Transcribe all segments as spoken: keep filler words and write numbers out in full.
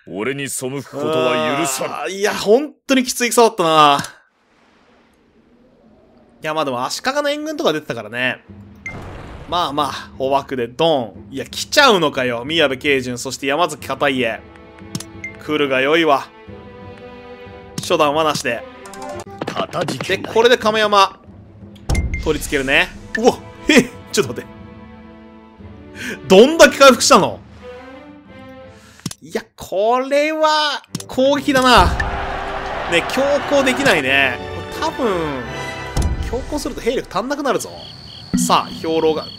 俺に背くことは許さん。いや、本当にきつい草だったな。いや、まあでも足利の援軍とか出てたからね。まあまあ、捕獲でドン。いや、来ちゃうのかよ。宮部慶順、そして山崎片家。来るがよいわ。初段はなしで。で、これで亀山。取り付けるね。うわ、へっ、ちょっと待って。どんだけ回復したの？いや、これは、攻撃だな。ね、強行できないね。多分、強行すると兵力足んなくなるぞ。さあ、兵糧が、う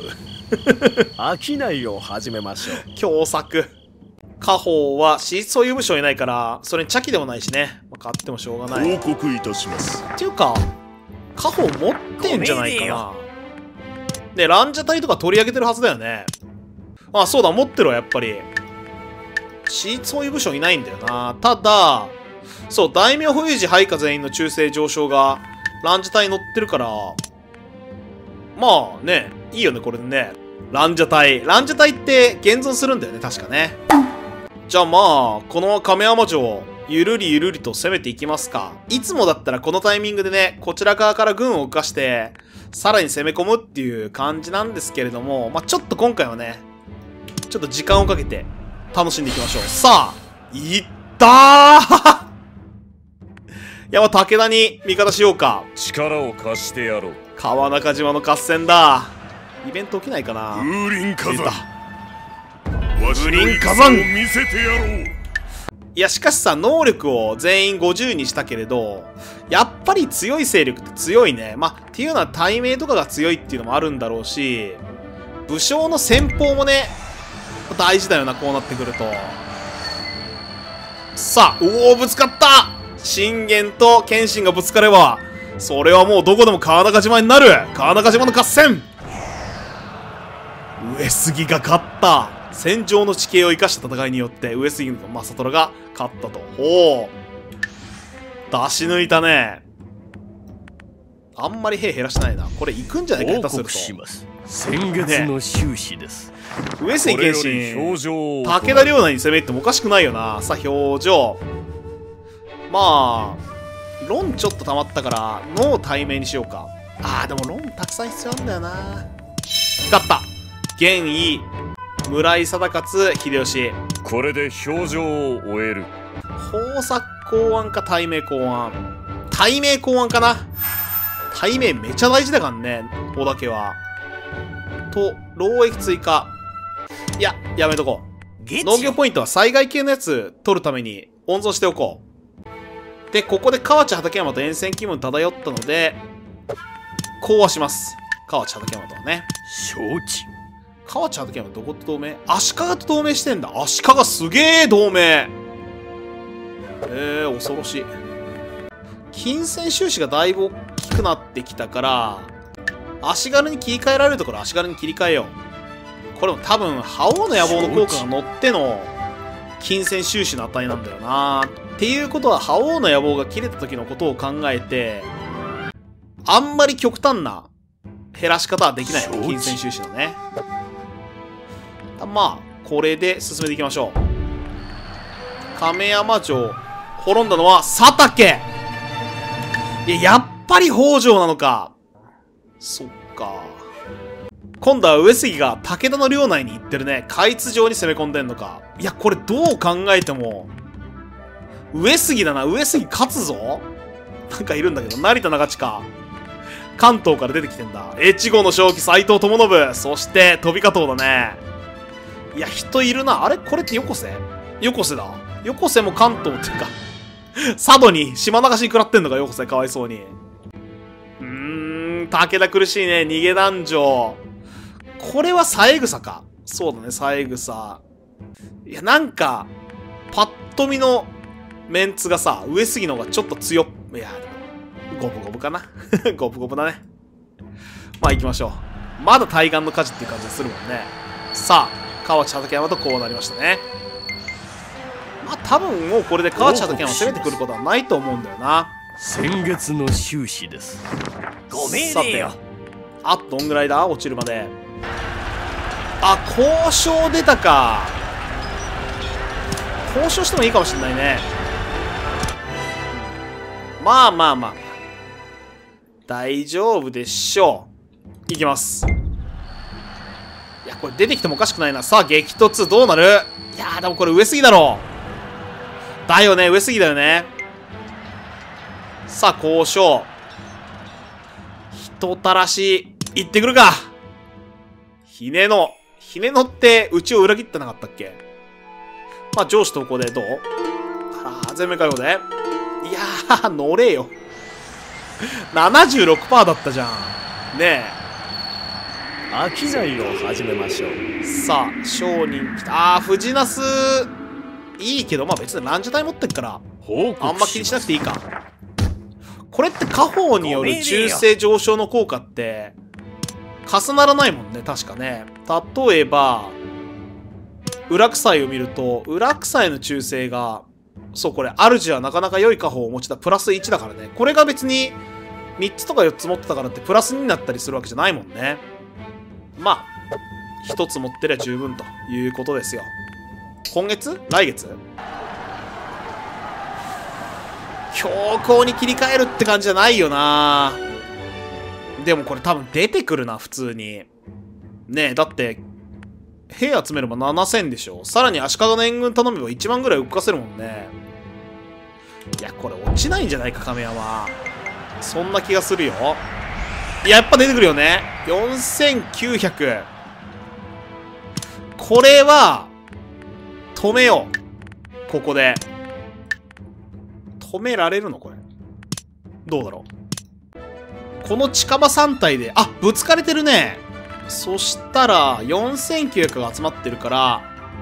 ー。商いを始めましょう。 凶作。家宝は、シーソーユ武将いないから、それに茶器でもないしね。まあ、買ってもしょうがない。 報告いたします。 っていうか、家宝持ってんじゃないかな。ね、ランジャタイとか取り上げてるはずだよね。あ、そうだ、持ってるわ、やっぱり。シーソーユ武将いないんだよな。ただ、そう、大名保有時配下全員の忠誠上昇が、ランジャタイ乗ってるから、まあね、いいよね、これでね。ランジャタイ。ランジャタイって現存するんだよね、確かね。じゃあまあ、この亀山城、ゆるりゆるりと攻めていきますか。いつもだったらこのタイミングでね、こちら側から軍を動かして、さらに攻め込むっていう感じなんですけれども、まあちょっと今回はね、ちょっと時間をかけて楽しんでいきましょう。さあ、いったーいや、まあ武田に味方しようか。 力を貸してやろう。 川中島の合戦だ。イベント起きないかな。 風林火山。 風林火山見せてやろう。 いや、しかしさ、能力を全員ごじゅうにしたけれど、やっぱり強い勢力って強いね。まあ、っていうのは対名とかが強いっていうのもあるんだろうし、武将の戦法もね、大事だよな、こうなってくると。さあ、おお、ぶつかった！信玄と謙信がぶつかれば、それはもうどこでも川中島になる！川中島の合戦！上杉が勝った。戦場の地形を生かした戦いによって上杉正虎が勝ったと。ほう。出し抜いたね。あんまり兵減らしてないな。これ行くんじゃないか、下手すると。 します。先月の収支です。 ね、上杉謙信、武田領内に攻め入ってもおかしくないよな。さあ、表情。まあ、論ちょっと溜まったから、脳を対面にしようか。あー、でも論たくさん必要なんだよな。勝った玄意、村井貞勝、秀吉。 これで表情を終える。 豊作考案か対名考案。対名考案かな。対名めちゃ大事だからね、織田家は。と、労役追加。いや、やめとこう。農業ポイントは災害系のやつ取るために温存しておこう。で、ここで河内畠山と沿線気分漂ったので、講和します。河内畠山とはね。 承知。 河内畠山どこと同盟？足利と同盟してんだ。足利すげえ同盟。えー、恐ろしい。金銭収支がだいぶ大きくなってきたから、足軽に切り替えられるところ足軽に切り替えよう。これも多分、覇王の野望の効果が乗っての金銭収支の値なんだよな。っていうことは、覇王の野望が切れた時のことを考えて、あんまり極端な減らし方はできないよね、金銭収支のね。まあ、これで進めていきましょう。亀山城、滅んだのは佐竹。いや、やっぱり北条なのか。そっか。今度は上杉が武田の領内に行ってるね。海津城に攻め込んでんのか。いや、これどう考えても、上杉だな。上杉勝つぞ。なんかいるんだけど、成田長近。関東から出てきてんだ。越後の正気斎藤智信。そして、飛び加藤だね。いや、人いるな。あれこれって横瀬？横瀬だ。横瀬も関東っていうか、佐渡に島流しに食らってんのか、横瀬。かわいそうに。うーん、武田苦しいね。逃げ男女。これは三枝か。そうだね、三枝。いや、なんか、パッと見のメンツがさ、上杉の方がちょっと強っ。いや、五分五分かな。五分五分だね。まあ行きましょう。まだ対岸の火事っていう感じがするもんね。さあ、河内畠山とこうなりましたね。まあ多分もうこれで河内畠山を攻めてくることはないと思うんだよな。 先月の収支です。 ご命令よ。あとどんぐらいだ？落ちるまで。あ、交渉出たか。 交渉してもいいかもしれないね。まあまあまあ。大丈夫でしょう。いきます。いや、これ出てきてもおかしくないな。さあ、激突どうなる？いやー、でもこれ上すぎだろ。だよね、上すぎだよね。さあ、交渉。人たらし、行ってくるか。ひねの。ひねのって、うちを裏切ってなかったっけ？まあ、上司投稿でどう？ああ、全面解放で。いやー、乗れよ。ななじゅうろくパーセント だったじゃん。ねえ。 商いを始めましょう。 さあ、商人来た。あー、藤ナス、いいけど、まあ別にランジャタイ持ってっから、 報告あんま気にしなくていいか。これって家宝による忠誠上昇の効果って、重ならないもんね、確かね。例えば、裏臭いを見ると、裏臭いの忠誠が、そう、これ、主はなかなか良い家宝を持ちだ、プラスいちだからね。これが別に、みっつとかよっつ持ってたからって、プラスになったりするわけじゃないもんね。まあ、ひとつ持ってりゃ十分ということですよ。今月？来月？強行に切り替えるって感じじゃないよな。でもこれ多分出てくるな、普通に。ねえ、だって、兵集めればななせんでしょ。さらに足利の援軍頼めばいちまんぐらい動かせるもんね。いや、これ落ちないんじゃないか、亀山。そんな気がするよ。いや、やっぱ出てくるよね。よんせんきゅうひゃく。これは、止めよう。ここで。止められるのこれ。どうだろう。この近場さん体で、あ、ぶつかれてるね。そしたら、よんせんきゅうひゃくが集まってるから、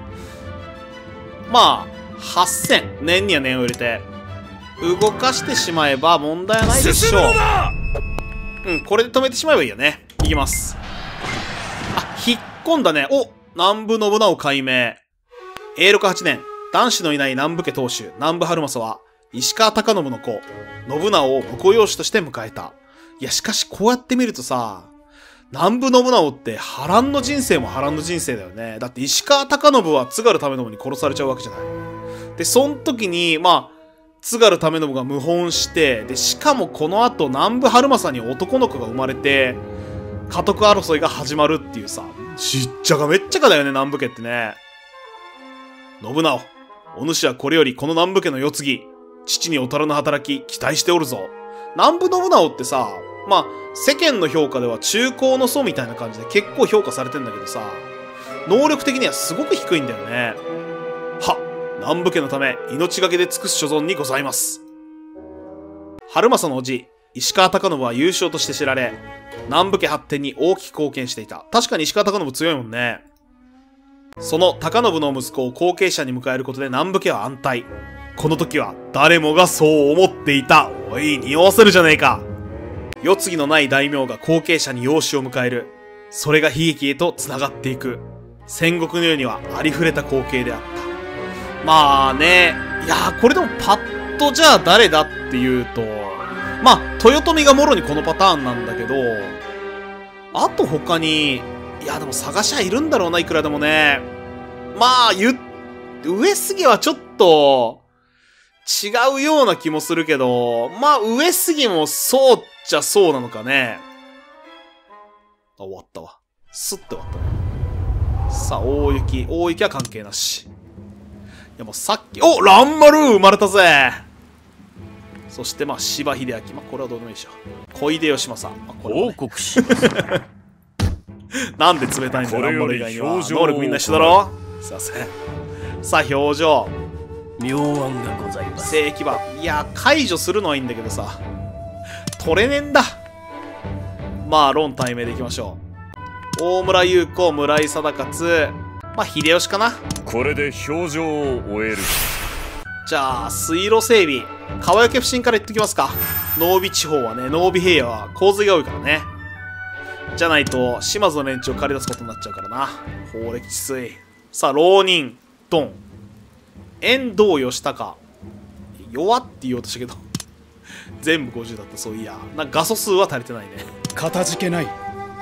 まあ、はっせん。念には念を入れて、動かしてしまえば問題はないでしょう。うん、これで止めてしまえばいいよね。いきます。あ、引っ込んだね。お、南部信長改名。永禄はちねん、男子のいない南部家当主、南部春政は、石川貴信の子、信長を婿養子として迎えた。いや、しかしこうやって見るとさ、南部信長って波乱の人生も波乱の人生だよね。だって石川貴信は津軽為信に殺されちゃうわけじゃない。で、その時に、まあ、津軽為信が謀反して、で、しかもこの後南部春政に男の子が生まれて、家督争いが始まるっていうさ、ちっちゃかめっちゃかだよね、南部家ってね。信長、お主はこれよりこの南部家の世継ぎ、父に劣らぬ働き、期待しておるぞ。南部信長ってさ、まあ、世間の評価では中高の層みたいな感じで結構評価されてんだけどさ、能力的にはすごく低いんだよね。は、南部家のため命がけで尽くす所存にございます。春政の叔父、石川貴信は優勝として知られ、南部家発展に大きく貢献していた。確かに石川貴信強いもんね。その貴信の息子を後継者に迎えることで南部家は安泰。この時は誰もがそう思っていた。おい、匂わせるじゃねえか。世継ぎのない大名が後継者に養子を迎える。それが悲劇へと繋がっていく。戦国の世にはありふれた光景であった。まあね、いやーこれでもパッとじゃあ誰だっていうと、まあ、豊臣がもろにこのパターンなんだけど、あと他に、いやでも探しゃいるんだろうな、いくらでもね。まあ、ゆ、上杉はちょっと、違うような気もするけど、まあ、上杉もそうっちゃそうなのかね。あ、終わったわ。スッて終わったね。さあ、大雪。大雪は関係なし。いやもうさっき、お蘭丸生まれたぜ。そしてまあ、柴秀明。まあ、これはどうでもいいでしょ。小出義政。まあ、これはね、 報告します。 なんで冷たいんだよ、蘭丸以外には。 表情能力みんな一緒だろ。すいません。さあ、表情。 妙案がございます。 正規版。いや、解除するのはいいんだけどさ。取れねえんだ。まあ、論対名でいきましょう。大村優子、村井貞勝。まあ、秀吉かな。 これで表情を終える。 じゃあ、水路整備。川除不振から言っときますか。濃尾地方はね、濃尾平野は洪水が多いからね。じゃないと、島津の連中を借り出すことになっちゃうからな。法暦治水。さあ、浪人。ドン。遠藤義孝。弱って言おうとしたけど。全部ごじゅうだった、そういや。なんか画素数は足りてないね。 かたじけない。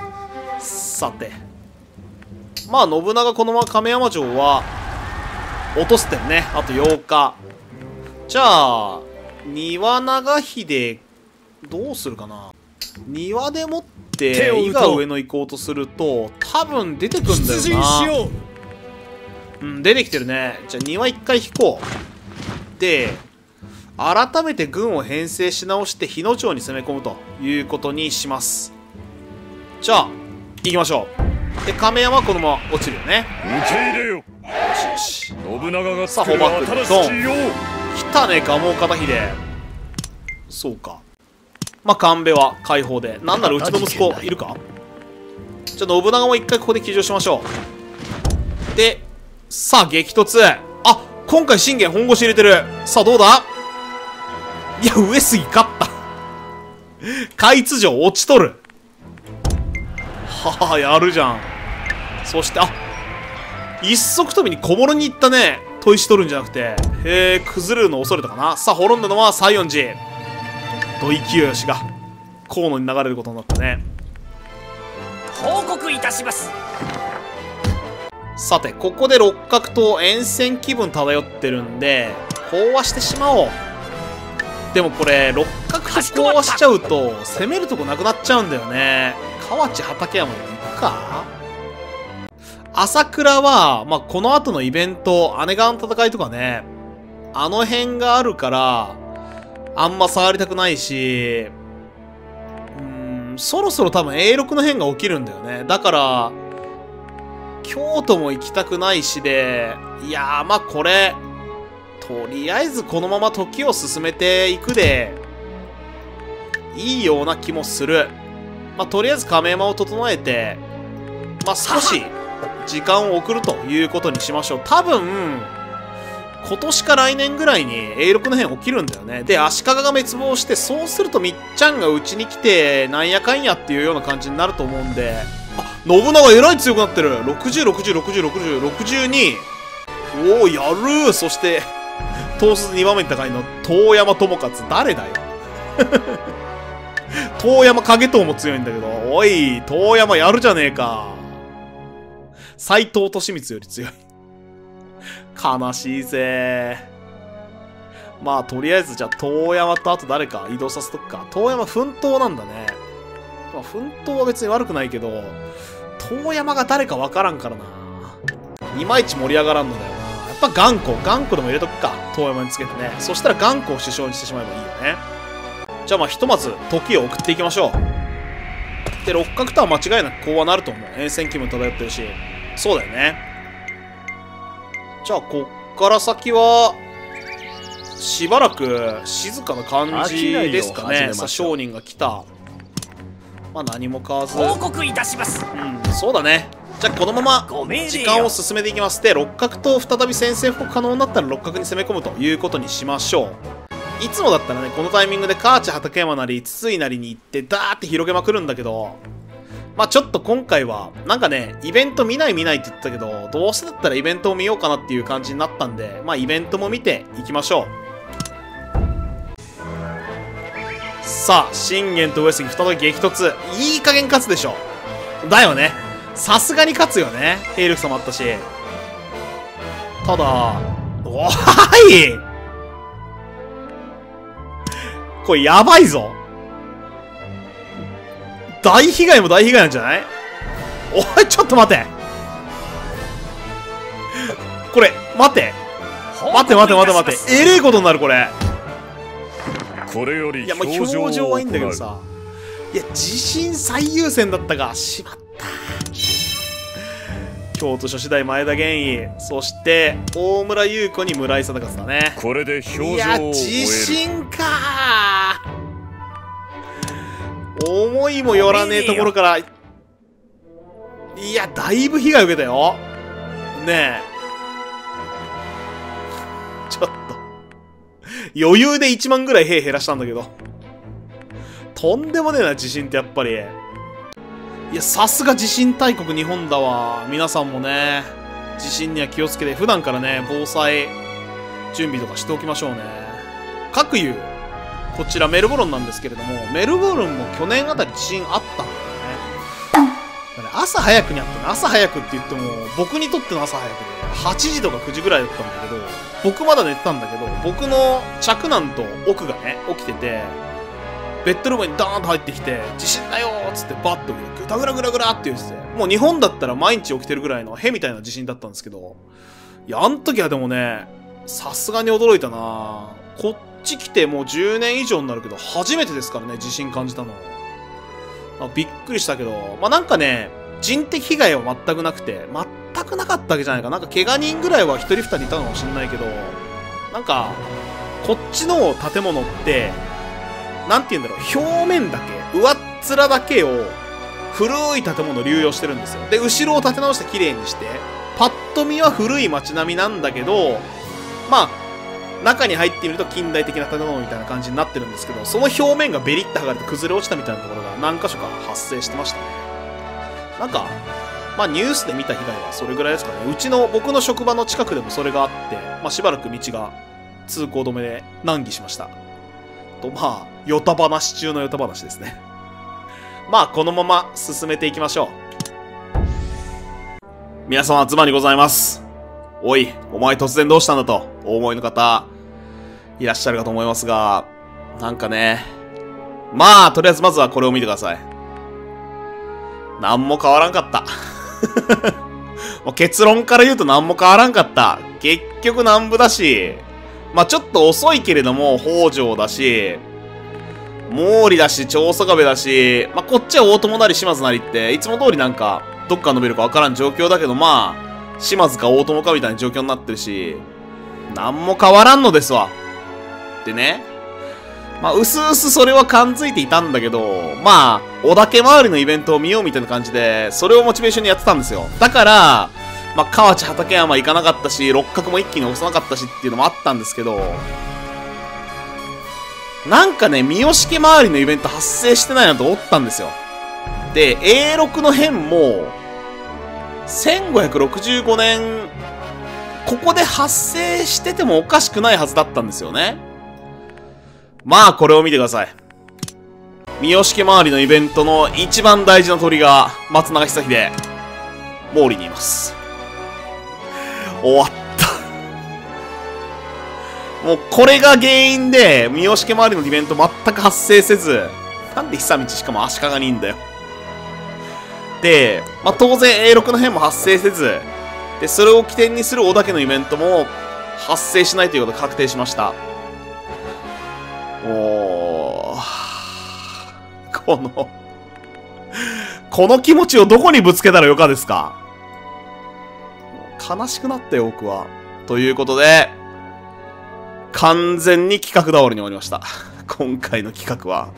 さて。まあ、信長このまま亀山城は、 落とすってね。あとようか。じゃあ、庭長秀、どうするかな。庭でもって、伊賀上野行こうとすると、多分出てくんだよな。うん、出てきてるね。じゃあ庭一回引こう。で、改めて軍を編成し直して日野町に攻め込むということにします。じゃあ、行きましょう。で、亀山はこのまま落ちるよね。 受け入れよ。 よしよし。 信長がさあ、 作るホバック新ドン。 しい世。 来たね、蒲生片秀。そうか。まあ、神戸は解放で。なんならうちの息子いるか。じゃあ、信長も一回ここで騎乗しましょう。で、さあ、激突。あ、今回信玄本腰入れてる。さあ、どうだ。いや、上杉勝った。海津城落ちとる。はあ、やるじゃん。そして、あ、一足飛びに小諸に行ったね。砥石取るんじゃなくて。へえ、崩れるの恐れたかな。さあ、滅んだのは西園寺。土井清義が河野に流れることになったね。 報告いたします。 さて、ここで六角と沿線気分漂ってるんで、講和してしまおう。でもこれ、六角と講和しちゃうと、攻めるとこなくなっちゃうんだよね。河内畠山に行くか。朝倉は、まあ、この後のイベント、姉川の戦いとかね、あの辺があるから、あんま触りたくないし、うーん、そろそろ多分 エーろく の変が起きるんだよね。だから、京都も行きたくないしで、いやー、まあこれ、とりあえずこのまま時を進めていくで、いいような気もする。まあとりあえず亀山を整えて、まあ少し時間を送るということにしましょう。多分、今年か来年ぐらいに エーろく の変起きるんだよね。で、足利が滅亡して、そうするとみっちゃんがうちに来て、なんやかんやっていうような感じになると思うんで、あ、信長えらい強くなってる。ろくじゅう、ろくじゅう、ろくじゅう、ろくじゅう、ろくじゅうに。おお、やるー。そして、東筋にばんめに高いの、遠山友勝。誰だよ。遠山影藤も強いんだけど、おい、遠山やるじゃねえか。斎藤利光より強い。悲しいぜ。まあ、とりあえず、じゃあ、遠山とあと誰か移動させとくか。遠山、奮闘なんだね。まあ、奮闘は別に悪くないけど、遠山が誰かわからんからな。いまいち盛り上がらんのだよな。やっぱ頑固。頑固でも入れとくか。遠山につけてね。そしたら頑固を首相にしてしまえばいいよね。じゃあまあ、ひとまず、時を送っていきましょう。で、六角とは間違いなくこうはなると思う。沿線気分漂ってるし。そうだよね。じゃあ、こっから先は、しばらく静かな感じですかね。さあ、商人が来た。まあ、何も買わず。 報告いたします。 うん、そうだね。じゃあ、このまま、時間を進めていきます。で、六角と再び宣戦布告可能になったら六角に攻め込むということにしましょう。いつもだったらね、このタイミングで河内畠山なり、筒井なりに行って、ダーって広げまくるんだけど、まあちょっと今回は、なんかね、イベント見ない見ないって言ってたけど、どうせだったらイベントを見ようかなっていう感じになったんで、まあイベントも見ていきましょう。さあ、信玄と上杉再び激突。いい加減勝つでしょ。だよね。さすがに勝つよね。兵力差もあったし。ただ、おーいこれやばいぞ。大被害も大被害なんじゃない？おい、ちょっと待て。これ、待て。待て待て待て待て。えれえことになる、これ。 これよりいや、まあ、表情はいいんだけどさ。いや、地震最優先だったが、しまった。京都諸子大前田玄夷、そして、大村優子に村井貞勝だね。 これで表情を終える。 いや、地震かー。思いもよらねえところから、いや、だいぶ被害受けたよ。ねえ。ちょっと。余裕でいちまんぐらい兵減らしたんだけど。とんでもねえな、地震ってやっぱり。いや、さすが地震大国日本だわ。皆さんもね、地震には気をつけて、普段からね、防災準備とかしておきましょうね。各有、こちらメルボルンなんですけれども、メルボルンも去年あたり地震あったんだよね。だから朝早くにあったね。朝早くって言っても、僕にとっての朝早くで、はちじとかくじぐらいだったんだけど、僕まだ寝てたんだけど、僕の嫡男と奥がね、起きてて、ベッドルームにダーンと入ってきて、地震だよーっつってバッとグタグラグラグラって言ってて、もう日本だったら毎日起きてるぐらいのへみたいな地震だったんですけど、いや、あん時はでもね、さすがに驚いたな。こっち来てもうじゅうねん以上になるけど、初めてですからね、地震感じたの。あ、びっくりしたけど、まあ、なんかね、人的被害は全くなくて、全くなかったわけじゃないか。なんか怪我人ぐらいは一人二人いたのかもしんないけど、なんか、こっちの建物って、なんて言うんだろう、表面だけ、上っ面だけを古い建物を流用してるんですよ。で、後ろを建て直して綺麗にして、パッと見は古い街並みなんだけど、まあ、中に入ってみると近代的な建物みたいな感じになってるんですけど、その表面がベリッと剥がれて崩れ落ちたみたいなところが何箇所か発生してましたね。なんか、まあニュースで見た被害はそれぐらいですかね。うちの、僕の職場の近くでもそれがあって、まあしばらく道が通行止めで難儀しました。と、まあ、ヨタ話中のヨタ話ですね。まあ、このまま進めていきましょう。皆様、妻にございます。おい、お前突然どうしたんだと、お思いの方、いらっしゃるかと思いますが、なんかね、まあ、とりあえずまずはこれを見てください。なんも変わらんかった。もう結論から言うとなんも変わらんかった。結局南部だし、まあちょっと遅いけれども北条だし、毛利だし、長宗我部だし、まあこっちは大友なり島津なりって、いつも通りなんか、どっから伸びるかわからん状況だけど、まあ、島津か大友かみたいな状況になってるし、なんも変わらんのですわ。でね、まあ、うすうすそれは感づいていたんだけど、まあ、小田家周りのイベントを見ようみたいな感じで、それをモチベーションにやってたんですよ。だから、まあ、河内畠山行かなかったし、六角も一気に押さなかったしっていうのもあったんですけど、なんかね、三好家周りのイベント発生してないなと思ったんですよ。で、エーろく の変も、せんごひゃくろくじゅうごねん、ここで発生しててもおかしくないはずだったんですよね。まあ、これを見てください。三好家周りのイベントの一番大事な鳥が、松永久秀、毛利にいます。終わった。もう、これが原因で、三好家周りのイベント全く発生せず、なんで久道しかも足利にいんだよ。で、まあ、当然 エーろく の変も発生せず、で、それを起点にする小田家のイベントも発生しないということが確定しました。おー、この、この気持ちをどこにぶつけたらよかですか？悲しくなったよ、僕は。ということで、完全に企画倒れに終わりました。今回の企画は。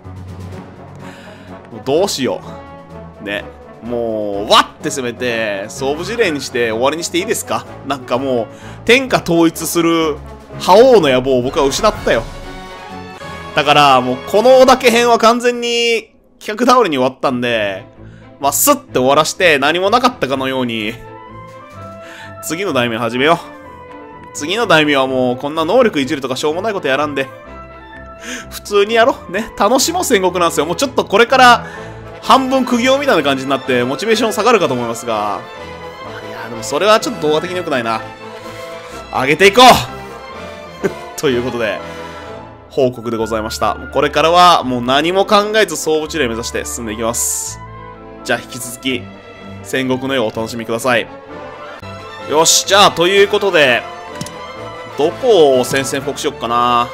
もうどうしよう。ね。もう、わって攻めて、総武事例にして終わりにしていいですか？なんかもう、天下統一する覇王の野望を僕は失ったよ。だから、もう、この小田家編は完全に企画倒れに終わったんで、まあ、スッて終わらして何もなかったかのように、次の大名始めよう。次の大名はもう、こんな能力いじるとかしょうもないことやらんで、普通にやろう。ね。楽しもう戦国なんですよ。もうちょっとこれから、半分苦行みたいな感じになって、モチベーション下がるかと思いますが、いや、でもそれはちょっと動画的に良くないな。上げていこうということで、報告でございました。これからはもう何も考えず総武地霊目指して進んでいきます。じゃあ引き続き、戦国の世をお楽しみください。よし、じゃあということで、どこを宣戦布告しよっかな。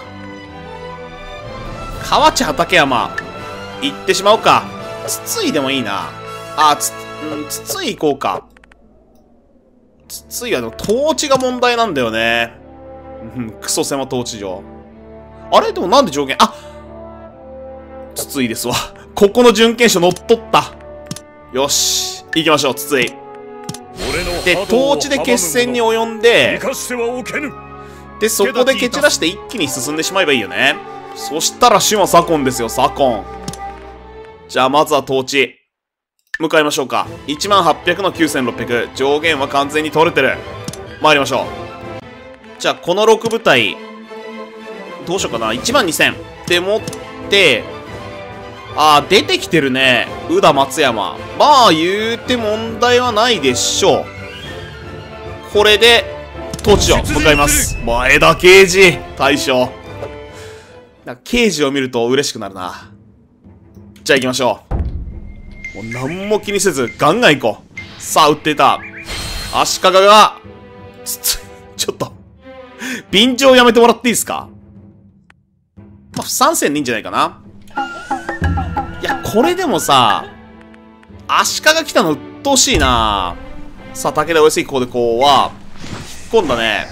河内畠山、行ってしまおうか。筒井でもいいな。あ、つ、うん、筒井行こうか。筒井はでも統治が問題なんだよね。うん、クソ狭統治場。あれでもなんで条件、あ筒井ですわ。ここの準検証乗っ取った。よし。行きましょう、筒井。で、統治で決戦に及んで、で、そこで蹴散らして一気に進んでしまえばいいよね。そしたら島左近ですよ、左近。じゃあ、まずは統治。向かいましょうか。いちまんはっぴゃくのきゅうせんろっぴゃく。上限は完全に取れてる。参りましょう。じゃあ、このろく部隊、どうしようかな。いちまんにせん。って持って、 あー、出てきてるね。宇田松山。まあ、言うて問題はないでしょう。これで、統治所向かいます。前田刑事大将。なんか刑事を見ると嬉しくなるな。じゃあ行きましょう。もう何も気にせず、ガンガン行こう。さあ、撃っていた。足利が、つつ、ちょっと、便乗やめてもらっていいですか？まあ、不参戦でいいんじゃないかな。いや、これでもさ、足利来たの鬱陶しいな。さあ、武田上杉ここでこうは、引っ込んだね。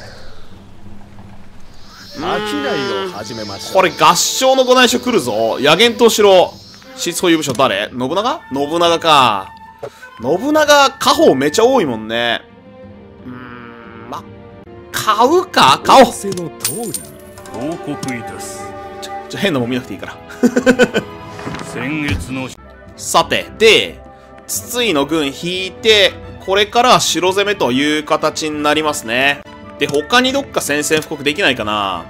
商いを始めました。 これ合唱のご内緒来るぞ。野源東城、執行有部署誰？信長？信長か。信長、家宝めちゃ多いもんね。うーん、ま、買うか買おう。 仰せの通りに報告いたす。 ちょ、ちょ、変なもん見なくていいから。 先月のさて、で、筒井の軍引いて、これからは城攻めという形になりますね。で、他にどっか宣戦布告できないかな。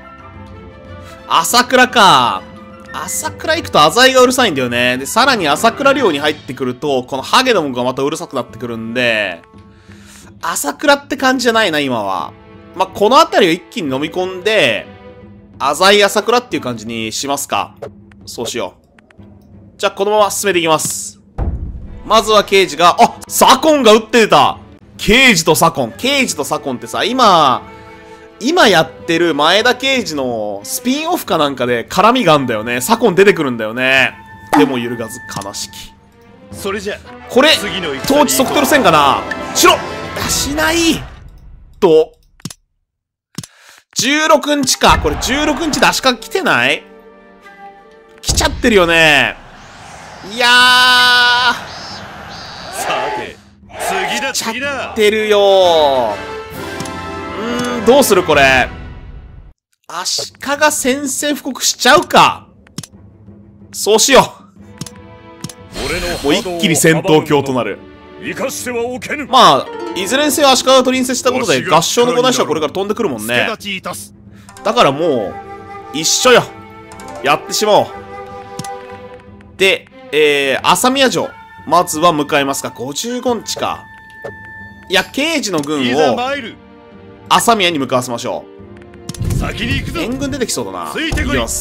朝倉か。朝倉行くと浅井がうるさいんだよね。で、さらに朝倉領に入ってくると、このハゲどもがまたうるさくなってくるんで、朝倉って感じじゃないな、今は。まあ、この辺りを一気に飲み込んで、浅井朝倉っていう感じにしますか。そうしよう。じゃあ、このまま進めていきます。まずは刑事が、あ、左近が撃ってた。刑事と左近。刑事と左近ってさ、今、今やってる前田刑事のスピンオフかなんかで絡みがあんだよね。左近出てくるんだよね。でも揺るがず悲しき。 それじゃこれ、 次の戦に統治即取る戦かな。しろしないと、じゅうろくにちか。これじゅうろくにちで足利来てない？来ちゃってるよね。いやー。 さて次だ次だ。 てるよー。うーん、どうするこれ。足利宣戦布告しちゃうか。そうしよ俺のう。もう一気に戦闘狂となる。 生かしてはおけぬ。 まあ、いずれにせよ足利が取りしたことで合唱のご内緒はこれから飛んでくるもんね。 助立ちいたす。 だからもう、一緒よ。やってしまおう。で、えー、朝宮城。まずは向かいますか。ごじゅうごにちか。いや、刑事の軍いざを参る。 朝宮に向かわせましょ先に行くう。 ぞ。 援軍出てきそうだな。 ついてこいきます。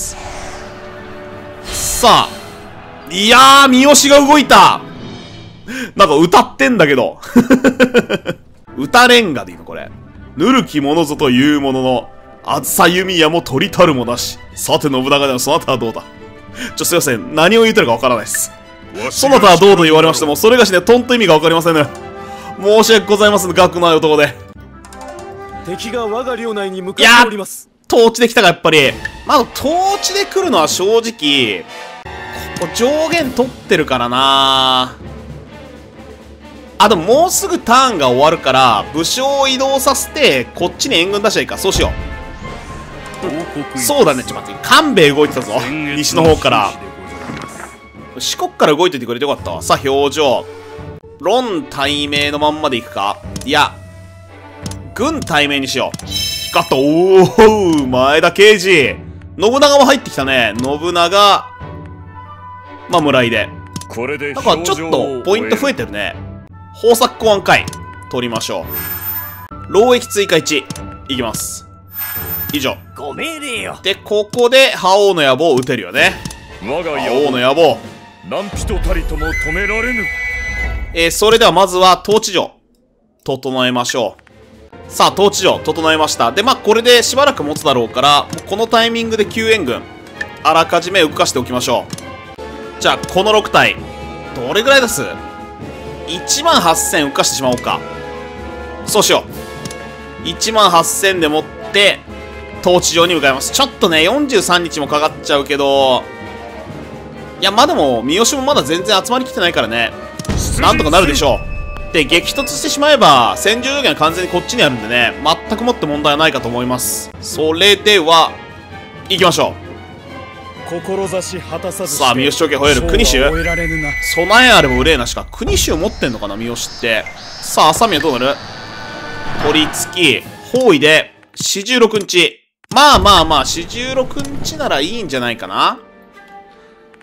さあ。いやー、三好が動いた。なんか歌ってんだけど。歌レンガでいいのこれ。ぬるきものぞというものの、あずさ弓矢も取りたるもなし。さて信長でもそなたはどうだ。ちょ、すいません。何を言ってるかわからないです。そなたはどうと言われましても、それがしね、とんと意味がわかりませんね。申し訳ございません。学のない男で。 敵が我が領内に向かっております。 統治できたか、やっぱり。まあ、統治で来るのは正直、ここ上限取ってるからな。あ、でももうすぐターンが終わるから、武将を移動させて、こっちに援軍出しゃいいか。そうしよう。そうだね、ちょっと待って。官兵衛動いてたぞ。西の方から。四国から動いててくれてよかったわ。さあ、表情。論対名のまんまでいくか。いや、軍対名にしよう。光った。おー、前田刑事。信長も入ってきたね。信長、まあ、村井で。 これでなんかちょっとポイント増えてるね。豊作公安会。取りましょう。労役追加いち。いきます。以上。 ご命令よ。 で、ここで、覇王の野望を撃てるよね。 我が覇王の野野望。 何人たりとも止められぬ。 えー、それではまずは、統治城。整えましょう。さあ、統治城、整えました。で、まあ、これでしばらく持つだろうから、もうこのタイミングで救援軍、あらかじめ動かしておきましょう。じゃあ、このろくたい。どれぐらい出す ?いちまんはっせん動かしてしまおうか。そうしよう。いちまんはっせんでもって、統治城に向かいます。ちょっとね、よんじゅうさんにちもかかっちゃうけど、いや、まあでも、三好もまだ全然集まりきてないからね。なんとかなるでしょう。で、激突してしまえば、戦場条件は完全にこっちにあるんでね、全くもって問題はないかと思います。それでは、行きましょ志果たさう。 ずさあ、三好長家吠える国衆。 終えられぬな。 備えあれば憂いなしか。国衆持ってんのかな、三好って。さあ、朝宮どうなる？取り付き、包囲で、よんじゅうろくにち。まあまあまあ、よんじゅうろくにちならいいんじゃないかな。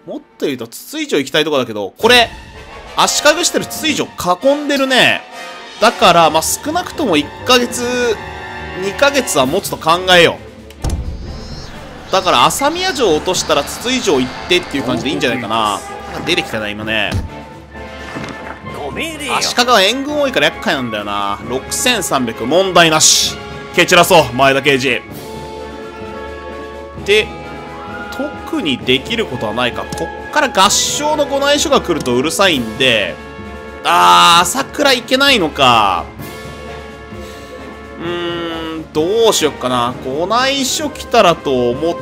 もっと言うと、筒井城行きたいとこだけど、これ、足利してる筒井城囲んでるね。だから、まあ、少なくともいっかげつ、にかげつは持つと考えよう。だから、朝宮城を落としたら筒井城行ってっていう感じでいいんじゃないかな。なんか出てきたな、今ね。 ご命令よ。 足利は援軍多いから厄介なんだよな。ろくせんさんびゃく問題なし。蹴散らそう、前田刑事。で、特にできることはないか。こっから合唱のご内所が来るとうるさいんで、あー、朝倉いけないのか。うーん、どうしよっかな。ご内所来たらと思って、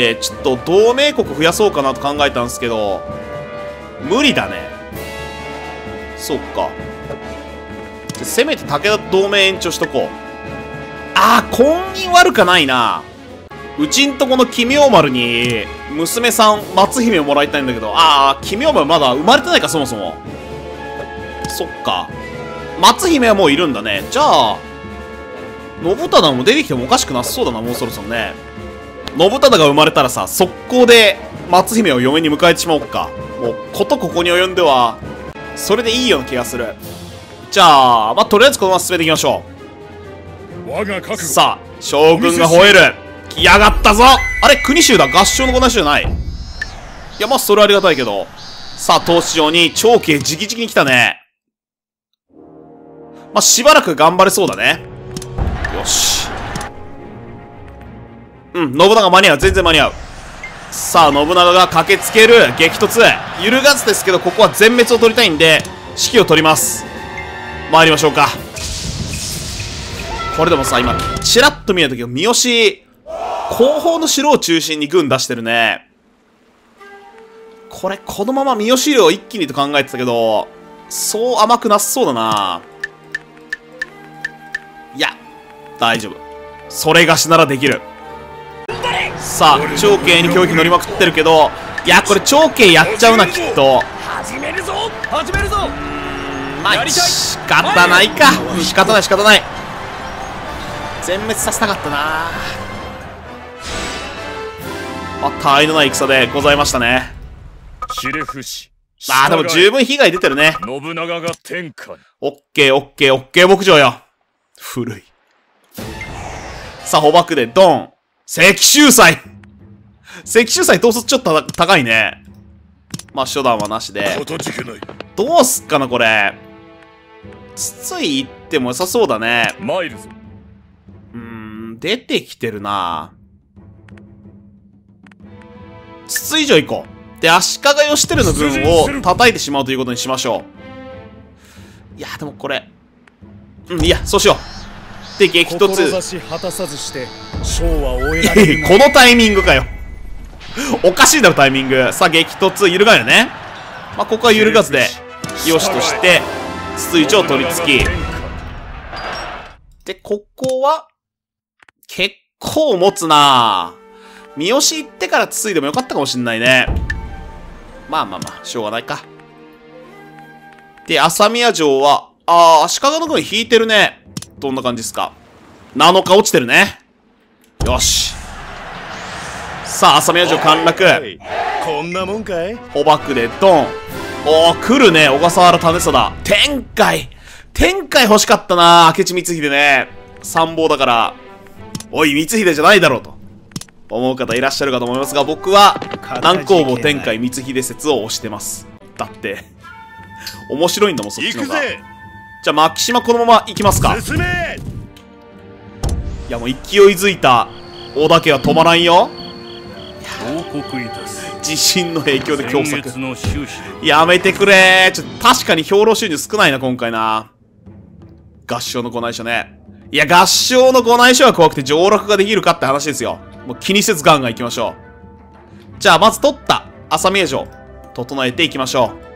ちょっと同盟国増やそうかなと考えたんですけど、無理だね。そっか。せめて武田同盟延長しとこう。あー、婚姻悪かないな。うちんとこの奇妙丸に、娘さん、松姫をもらいたいんだけど、あー、奇妙丸まだ生まれてないか、そもそも。そっか。松姫はもういるんだね。じゃあ、信忠も出てきてもおかしくなさそうだな、もうそろそろね。信忠が生まれたらさ、速攻で松姫を嫁に迎えてしまおうか。もう、ことここに及んでは、それでいいような気がする。じゃあ、まあ、とりあえずこのまま進めていきましょ我が覚悟。 う。さあ、将軍が吠える。来やがったぞ。あれ、国衆だ。合唱のご内所じゃない。いや、まあ、それはありがたいけど。さあ、投資場に長慶直々に来たね。まあ、しばらく頑張れそうだね。よし。うん、信長間に合う。全然間に合う。さあ、信長が駆けつける。激突。揺るがずですけど、ここは全滅を取りたいんで、指揮を取ります。参りましょうか。これでもさ、今、チラッと見たとき三好、後方の城を中心に軍出してるね。これ、このまま三好領を一気にと考えてたけど、そう甘くなさそうだな。いや、大丈夫。それがしならできる。さあ、長慶に狂気乗りまくってるけど、いや、これ長慶やっちゃうな、きっと。 始めるぞ始めるぞ。 まあ、仕方ないか。仕方ない仕方ない。全滅させたかったな。まあ、他愛のない戦でございましたね。 ひれ伏し。 ああ、でも十分被害出てるね。 信長が天下に。 オッケーオッケーオッケー牧場よ。古い。さあ、捕獲でドン。石州祭石州祭統率ちょっと高いね。まあ、初段はなしで。 かたじけない。 どうすっかな、これ。筒井行っても良さそうだね。 参るぞ。 うーん、出てきてるな。筒井城行こう。で、足利義輝の軍を叩いてしまうということにしましょう。いや、でもこれ。うん、いや、そうしよう。で、激突。 志果たさずして将は終えられるな。 このタイミングかよ。おかしいだろ、タイミング。さあ、激突、揺るがんよね。まあ、ここは揺るがずで、よしとして、筒井城を取り付き。で、ここは、結構持つなぁ。三好行ってから筒井でもよかったかもしんないね。まあまあまあ、しょうがないか。で、朝宮城は、あー、足利の軍引いてるね。どんな感じですか。なのか落ちてるね。よし。さあ、朝宮城陥落。 こんなもんかい。 捕獲でドン。おー、来るね、小笠原種貞。天海天海欲しかったな、明智光秀ね。参謀だから、おい、光秀じゃないだろうと、思う方いらっしゃるかと思いますが、僕は、南光坊天海光秀説を推してます。だって、面白いんだもん、そっちの方が。じゃあ、牧島このまま行きますか。 進め。 いや、もう勢いづいた、織田家は止まらんよ。 報告いたす。 地震の影響で凶作。 先月の収支でやめてくれー。ちょっと確かに兵糧収入少ないな、今回な。合唱のご内所ね。いや、合唱のご内所は怖くて上洛ができるかって話ですよ。もう気にせずガンガン行きましょう。じゃあ、まず取った朝宮城、整えていきましょう。